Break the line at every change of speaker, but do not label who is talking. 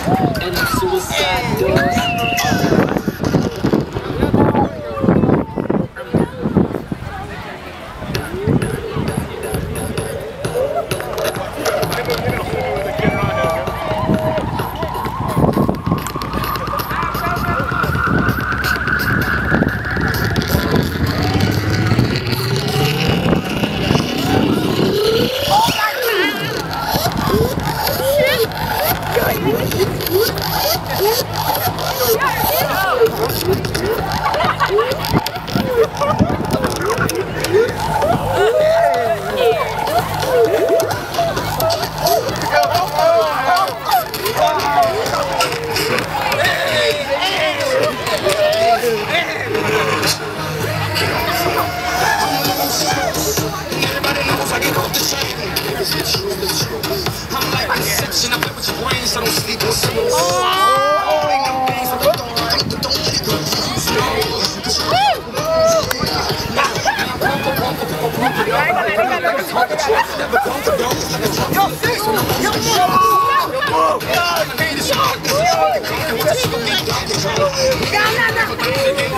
and I'm suicide doors. I'm like Inception, I play with your brain, so don't sleep or snooze. Yo,